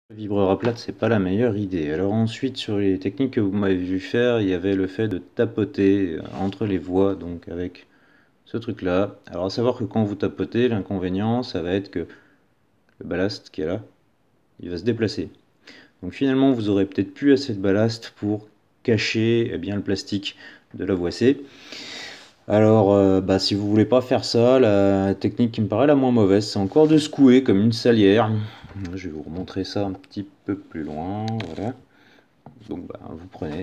Vibreur à plate, c'est pas la meilleure idée. Alors ensuite, sur les techniques que vous m'avez vu faire, il y avait le fait de tapoter entre les voix, donc avec ce truc-là. Alors à savoir que quand vous tapotez, l'inconvénient, ça va être que le ballast qui est là, il va se déplacer. Donc finalement, vous aurez peut-être plus assez de ballast pour cacher bien le plastique de la voix C. Alors, si vous voulez pas faire ça, la technique qui me paraît la moins mauvaise, c'est encore de secouer comme une salière. Je vais vous remontrer ça un petit peu plus loin, voilà. Donc vous prenez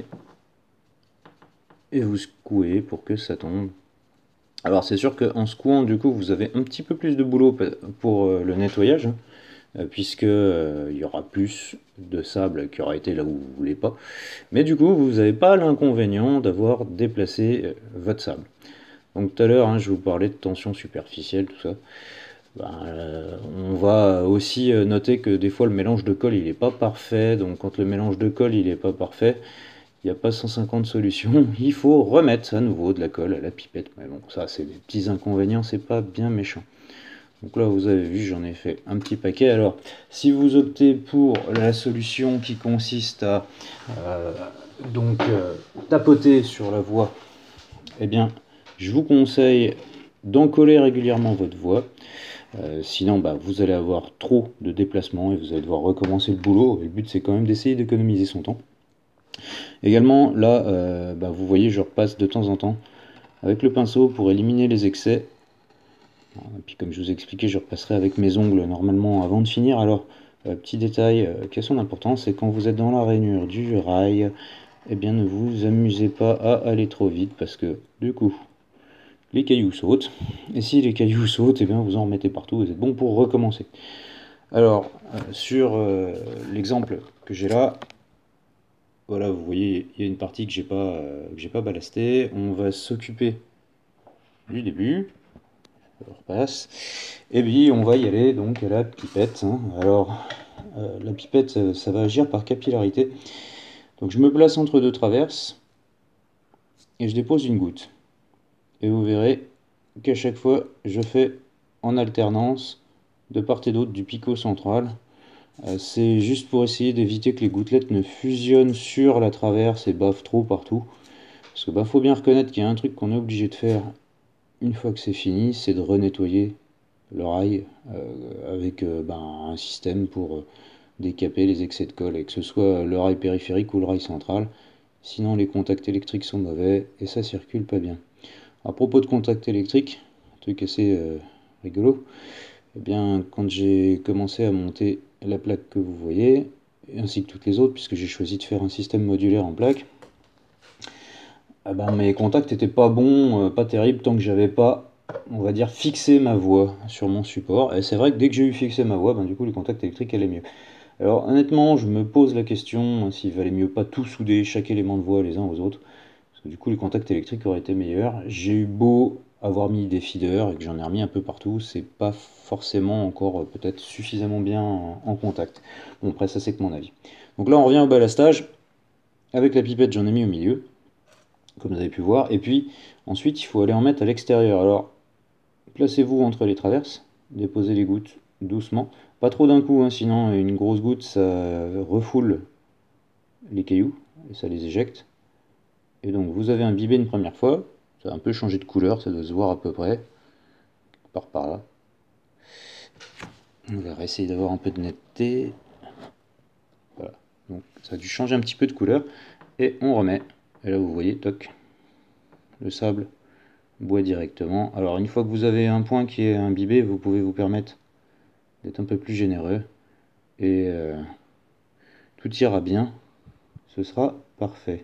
et vous secouez pour que ça tombe. Alors c'est sûr qu'en secouant, du coup, vous avez un petit peu plus de boulot pour le nettoyage, puisque il y aura plus de sable qui aura été là où vous voulez pas. Mais du coup, vous n'avez pas l'inconvénient d'avoir déplacé votre sable. Donc tout à l'heure, je vous parlais de tension superficielle, tout ça. On va aussi noter que des fois le mélange de colle il n'est pas parfait. Donc quand le mélange de colle il n'est pas parfait, il n'y a pas 150 solutions. Il faut remettre à nouveau de la colle à la pipette. Mais bon, ça c'est des petits inconvénients, c'est pas bien méchant. Donc là vous avez vu, j'en ai fait un petit paquet. Alors si vous optez pour la solution qui consiste à tapoter sur la voix, eh bien je vous conseille d'encoller régulièrement votre voix. Sinon vous allez avoir trop de déplacements et vous allez devoir recommencer le boulot. Et le but c'est quand même d'essayer d'économiser son temps. Également là vous voyez je repasse de temps en temps avec le pinceau pour éliminer les excès. Et puis comme je vous ai expliqué, je repasserai avec mes ongles normalement avant de finir. Alors petit détail qui a son importance, c'est quand vous êtes dans la rainure du rail, eh bien ne vous amusez pas à aller trop vite parce que du coup les cailloux sautent, et si les cailloux sautent, et bien vous en remettez partout, et c'est bon pour recommencer. Alors, sur l'exemple que j'ai là, voilà, vous voyez, il y a une partie que j'ai pas ballastée. On va s'occuper du début, je repasse, et puis on va y aller donc à la pipette. Alors, la pipette, ça va agir par capillarité. Donc je me place entre deux traverses, et je dépose une goutte. Et vous verrez qu'à chaque fois, je fais en alternance de part et d'autre du picot central. C'est juste pour essayer d'éviter que les gouttelettes ne fusionnent sur la traverse et bavent trop partout. Parce que faut bien reconnaître qu'il y a un truc qu'on est obligé de faire une fois que c'est fini, c'est de renettoyer le rail avec un système pour décaper les excès de colle, et que ce soit le rail périphérique ou le rail central. Sinon les contacts électriques sont mauvais et ça circule pas bien. À propos de contact électrique, un truc assez rigolo, eh bien, quand j'ai commencé à monter la plaque que vous voyez, ainsi que toutes les autres, puisque j'ai choisi de faire un système modulaire en plaque, mes contacts n'étaient pas bons, pas terribles, tant que j'avais pas, on va dire, fixé ma voix sur mon support. Et c'est vrai que dès que j'ai eu fixé ma voix, du coup, les contacts électriques allaient mieux. Alors, honnêtement, je me pose la question s'il valait mieux pas tout souder, chaque élément de voix les uns aux autres. Parce que du coup les contacts électriques auraient été meilleurs. J'ai eu beau avoir mis des feeders et que j'en ai remis un peu partout, c'est pas forcément encore peut-être suffisamment bien en contact. Bon après ça c'est que mon avis. Donc là on revient au ballastage. Avec la pipette j'en ai mis au milieu, comme vous avez pu voir. Et puis ensuite il faut aller en mettre à l'extérieur. Alors placez-vous entre les traverses, déposez les gouttes doucement. Pas trop d'un coup, sinon une grosse goutte ça refoule les cailloux et ça les éjecte. Et donc vous avez imbibé une première fois, ça a un peu changé de couleur, ça doit se voir à peu près, par là. On va essayer d'avoir un peu de netteté. Voilà, donc ça a dû changer un petit peu de couleur, et on remet. Et là vous voyez, toc, le sable boit directement. Alors une fois que vous avez un point qui est imbibé, vous pouvez vous permettre d'être un peu plus généreux, et tout ira bien, ce sera parfait.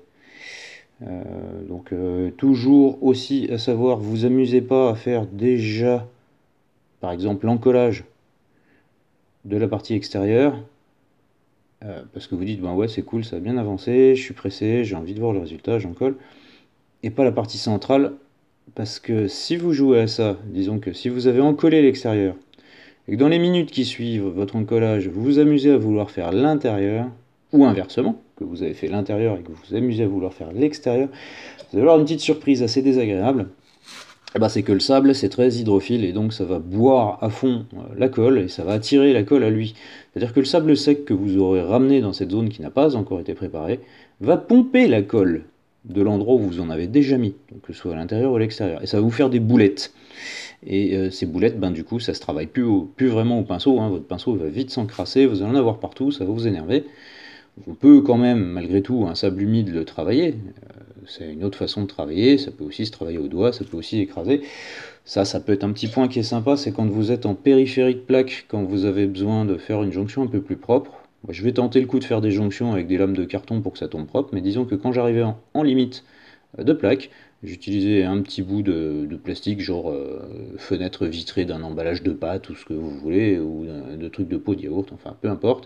Toujours aussi à savoir, vous amusez pas à faire déjà par exemple l'encollage de la partie extérieure, parce que vous dites ouais c'est cool, ça a bien avancé, je suis pressé, j'ai envie de voir le résultat, j'en colle, et pas la partie centrale, parce que si vous jouez à ça, disons que si vous avez encollé l'extérieur et que dans les minutes qui suivent votre encollage vous vous amusez à vouloir faire l'intérieur, ou inversement, que vous avez fait l'intérieur et que vous vous amusez à vouloir faire l'extérieur, vous allez avoir une petite surprise assez désagréable. eh ben, c'est que le sable, c'est très hydrophile, et donc ça va boire à fond la colle, et ça va attirer la colle à lui. C'est-à-dire que le sable sec que vous aurez ramené dans cette zone qui n'a pas encore été préparée, va pomper la colle de l'endroit où vous en avez déjà mis, donc que ce soit à l'intérieur ou à l'extérieur, et ça va vous faire des boulettes. Et ces boulettes, ben, du coup, ça se travaille plus vraiment au pinceau, hein. Votre pinceau va vite s'encrasser, vous allez en avoir partout, ça va vous énerver. On peut quand même, malgré tout, un sable humide le travailler. C'est une autre façon de travailler. Ça peut aussi se travailler au doigt, ça peut aussi écraser. Ça peut être un petit point qui est sympa, c'est quand vous êtes en périphérie de plaque, quand vous avez besoin de faire une jonction un peu plus propre. Moi, je vais tenter le coup de faire des jonctions avec des lames de carton pour que ça tombe propre, mais disons que quand j'arrivais en limite de plaque, j'utilisais un petit bout de plastique, genre fenêtre vitrée d'un emballage de pâtes ou ce que vous voulez, ou de trucs de pot de yaourt, enfin peu importe.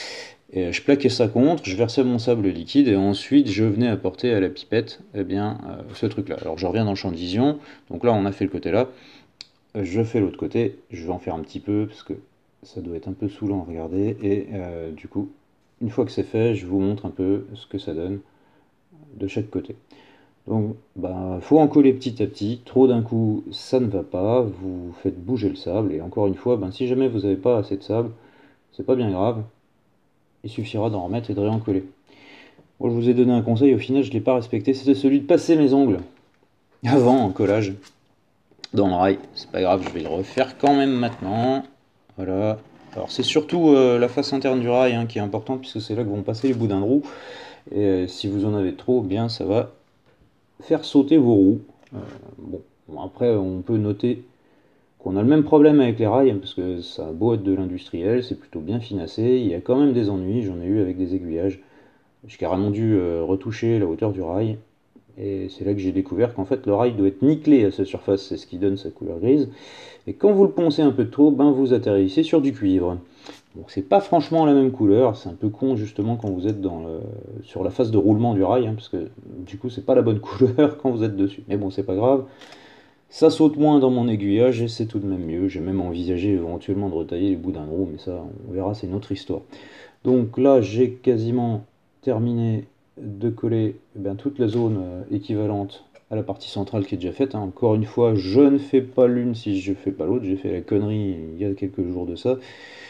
Et je plaquais ça contre, je versais mon sable liquide et ensuite je venais apporter à la pipette ce truc-là. Alors je reviens dans le champ de vision, donc là on a fait le côté là, je fais l'autre côté, je vais en faire un petit peu parce que ça doit être un peu saoulant à regarder et du coup, une fois que c'est fait, je vous montre un peu ce que ça donne de chaque côté. Donc bah faut en coller petit à petit, trop d'un coup ça ne va pas, vous faites bouger le sable et encore une fois, ben, si jamais vous n'avez pas assez de sable, c'est pas bien grave. Il suffira d'en remettre et de réencoller. Moi, je vous ai donné un conseil, au final, je ne l'ai pas respecté, c'était celui de passer mes ongles avant en collage dans le rail. C'est pas grave, je vais le refaire quand même maintenant. Voilà. Alors, c'est surtout la face interne du rail hein, qui est importante, puisque c'est là que vont passer les boudins de roue. Et si vous en avez trop, bien, ça va faire sauter vos roues. Bon, après, on peut noter qu'on a le même problème avec les rails, hein, parce que ça a beau être de l'industriel, c'est plutôt bien finassé, il y a quand même des ennuis, j'en ai eu avec des aiguillages. J'ai carrément dû retoucher la hauteur du rail. Et c'est là que j'ai découvert qu'en fait le rail doit être nickelé à sa surface, c'est ce qui donne sa couleur grise. Et quand vous le poncez un peu trop, ben vous atterrissez sur du cuivre. Donc c'est pas franchement la même couleur, c'est un peu con justement quand vous êtes sur la phase de roulement du rail, hein, parce que du coup c'est pas la bonne couleur quand vous êtes dessus. Mais bon c'est pas grave, ça saute moins dans mon aiguillage et c'est tout de même mieux. J'ai même envisagé éventuellement de retailler les boudins de roue, mais ça on verra, c'est une autre histoire. Donc là j'ai quasiment terminé de coller toute la zone équivalente à la partie centrale qui est déjà faite, hein. Encore une fois, je ne fais pas l'une si je ne fais pas l'autre. J'ai fait la connerie il y a quelques jours de ça.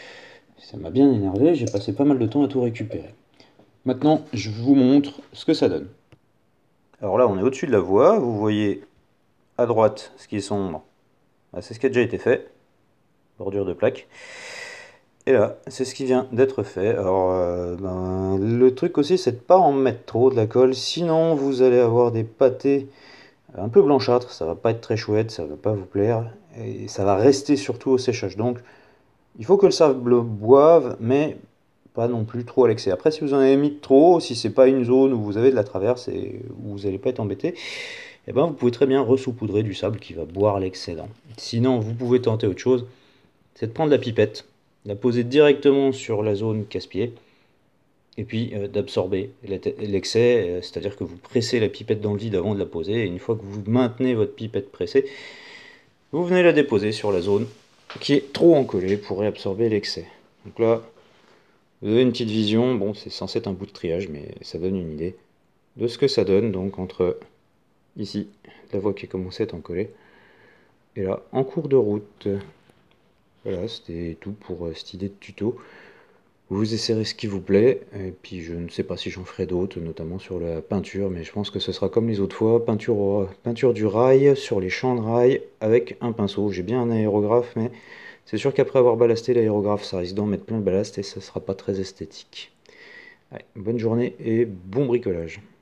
Ça m'a bien énervé, j'ai passé pas mal de temps à tout récupérer. Maintenant, je vous montre ce que ça donne. Alors là, on est au-dessus de la voie. Vous voyez à droite ce qui est sombre. C'est ce qui a déjà été fait. Bordure de plaque. Et là, c'est ce qui vient d'être fait. Alors, le truc aussi, c'est de pas en mettre trop de la colle, sinon vous allez avoir des pâtés un peu blanchâtres, ça va pas être très chouette, ça va pas vous plaire, et ça va rester surtout au séchage. Donc, il faut que le sable boive, mais pas non plus trop à l'excès. Après, si vous en avez mis trop, si c'est pas une zone où vous avez de la traverse et où vous n'allez pas être embêté, eh ben, vous pouvez très bien resaupoudrer du sable qui va boire l'excédent. Sinon, vous pouvez tenter autre chose, c'est de prendre la pipette, la poser directement sur la zone casse-pied, et puis d'absorber l'excès, c'est-à-dire que vous pressez la pipette dans le vide avant de la poser, et une fois que vous maintenez votre pipette pressée, vous venez la déposer sur la zone qui est trop encollée pour réabsorber l'excès. Donc là, vous avez une petite vision, bon c'est censé être un bout de triage, mais ça donne une idée de ce que ça donne, donc entre ici, la voie qui a commencé à être encollée, et là, en cours de route. Voilà, c'était tout pour cette idée de tuto. Vous essayerez ce qui vous plaît, et puis je ne sais pas si j'en ferai d'autres, notamment sur la peinture, mais je pense que ce sera comme les autres fois, peinture du rail sur les champs de rail avec un pinceau. J'ai bien un aérographe, mais c'est sûr qu'après avoir ballasté l'aérographe, ça risque d'en mettre plein le ballast et ça sera pas très esthétique. Allez, bonne journée et bon bricolage.